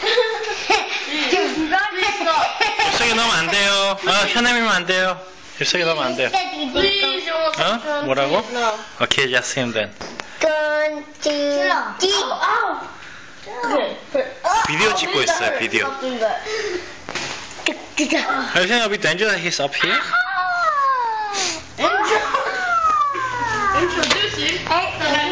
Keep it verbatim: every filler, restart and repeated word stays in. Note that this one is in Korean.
지금 불안했어. 잎속에 넣으면 안 돼요. 어, 혀내밀면 안 돼요. 잎속에 넣으면 안 돼요. 어? 뭐라고? 오케이, just him then. 끈질기. 비디오 찍고 있어요, 비디오. Everything will be dangerous. He's up here. Introducing